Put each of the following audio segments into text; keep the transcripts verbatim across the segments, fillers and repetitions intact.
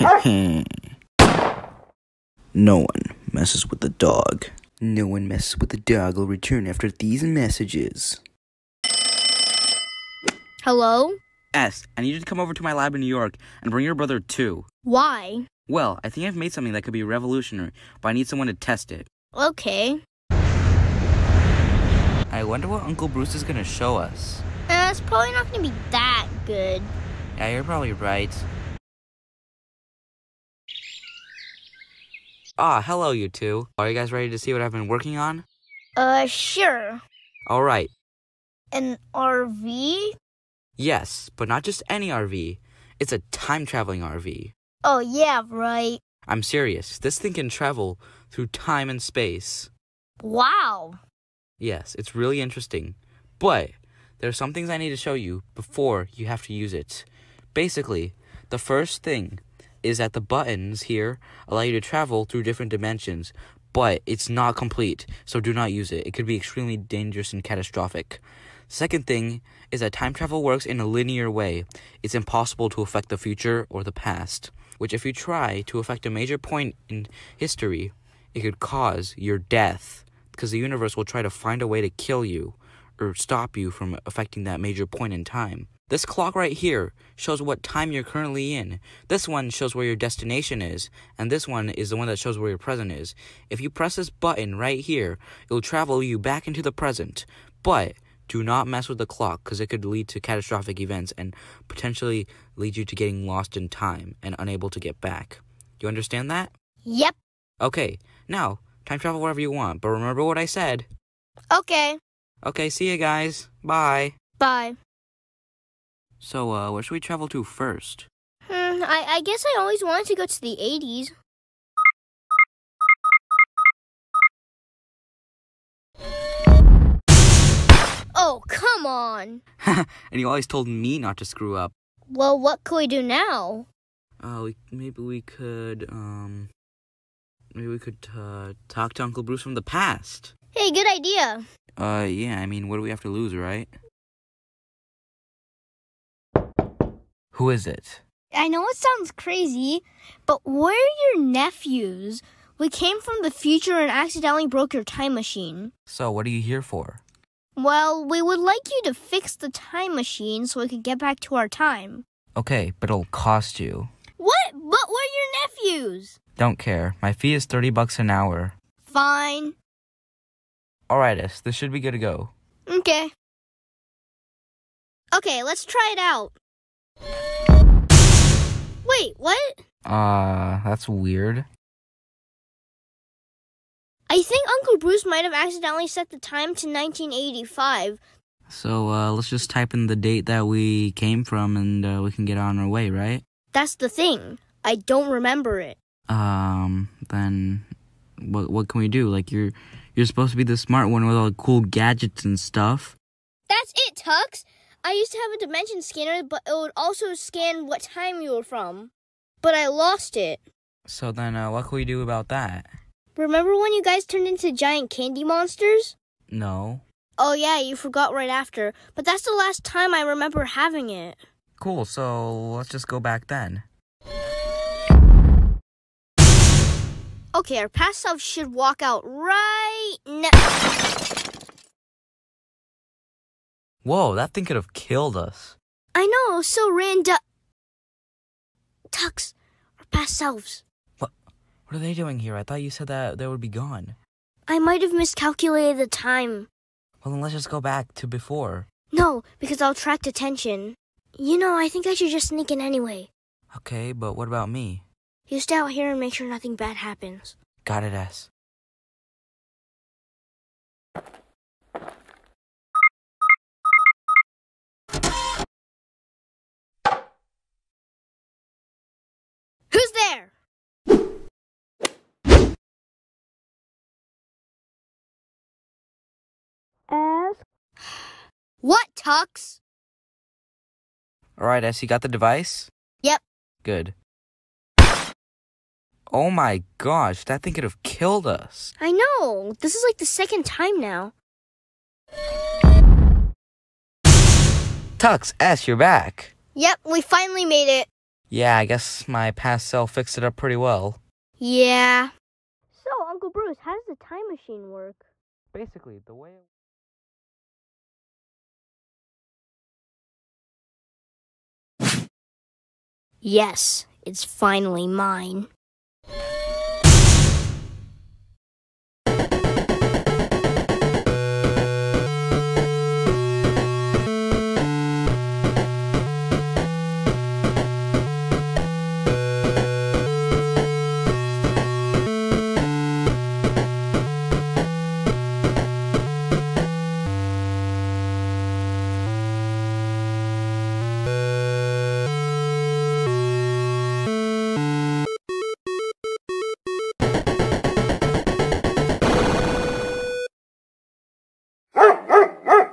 No one messes with the dog. No one messes with the dog will return after these messages. Hello? S, I need you to come over to my lab in New York and bring your brother too. Why? Well, I think I've made something that could be revolutionary, but I need someone to test it. Okay. I wonder what Uncle Bruce is gonna show us. Uh, it's probably not gonna be that good. Yeah, you're probably right. Ah, hello you two. Are you guys ready to see what I've been working on? Uh, sure. Alright. An R V? Yes, but not just any R V. It's a time-traveling R V. Oh, yeah, right. I'm serious. This thing can travel through time and space. Wow. Yes, it's really interesting. But there are some things I need to show you before you have to use it. Basically, the first thing is that the buttons here allow you to travel through different dimensions, but it's not complete, so do not use it. It could be extremely dangerous and catastrophic. Second thing is that time travel works in a linear way. It's impossible to affect the future or the past, which if you try to affect a major point in history, it could cause your death, because the universe will try to find a way to kill you or stop you from affecting that major point in time. This clock right here shows what time you're currently in. This one shows where your destination is, and this one is the one that shows where your present is. If you press this button right here, it will travel you back into the present, but do not mess with the clock, because it could lead to catastrophic events and potentially lead you to getting lost in time and unable to get back. You understand that? Yep. Okay, now, time travel wherever you want, but remember what I said. Okay. Okay, see you guys. Bye. Bye. So, uh, where should we travel to first? Hmm, I, I guess I always wanted to go to the eighties. Oh, come on. And you always told me not to screw up. Well, what can we do now? Uh, we, maybe we could, um... Maybe we could, uh, talk to Uncle Bruce from the past. Hey, good idea. Uh, yeah, I mean, what do we have to lose, right? Who is it? I know it sounds crazy, but we're your nephews. We came from the future and accidentally broke your time machine. So, what are you here for? Well, we would like you to fix the time machine so we could get back to our time. Okay, but it'll cost you. What? But we're your nephews. Don't care. My fee is thirty bucks an hour. Fine. Alright, S, this should be good to go. Okay. Okay, let's try it out. Wait, what? Uh, that's weird. I think Uncle Bruce might have accidentally set the time to nineteen eighty-five. So, uh, let's just type in the date that we came from and uh, we can get on our way, right? That's the thing. I don't remember it. Um, then what what can we do? Like, you're you're supposed to be the smart one with all the cool gadgets and stuff. That's it, Tucz. I used to have a dimension scanner, but it would also scan what time you were from. But I lost it. So then, uh, what can we do about that? Remember when you guys turned into giant candy monsters? No. Oh yeah, you forgot right after. But that's the last time I remember having it. Cool, so let's just go back then. Okay, our past selves should walk out right now. Whoa, that thing could have killed us. I know, so random. Tucz, our past selves. What? What are they doing here? I thought you said that they would be gone. I might have miscalculated the time. Well, then let's just go back to before. No, because I'll attract attention. You know, I think I should just sneak in anyway. Okay, but what about me? You stay out here and make sure nothing bad happens. Got it, S. Who's there? Ask. What, Tucz? Alright, S, you got the device? Yep. Good. Oh my gosh, that thing could have killed us. I know. This is like the second time now. Tucz, S, you're back. Yep, we finally made it. Yeah, I guess my past self fixed it up pretty well. Yeah. So, Uncle Bruce, how does the time machine work? Basically, the way it Yes, it's finally mine.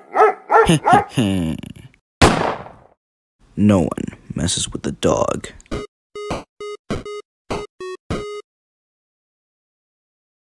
No one messes with the dog.